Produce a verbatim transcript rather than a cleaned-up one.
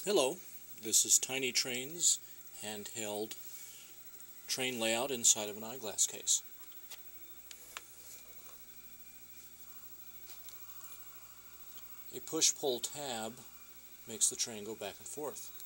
Hello, this is Tiny Train's handheld train layout inside of an eyeglass case. A push-pull tab makes the train go back and forth.